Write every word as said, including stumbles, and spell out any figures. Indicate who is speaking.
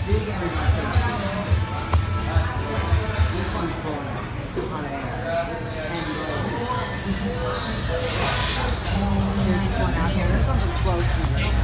Speaker 1: This one full hot air. And there's this one out here. This one's a close one.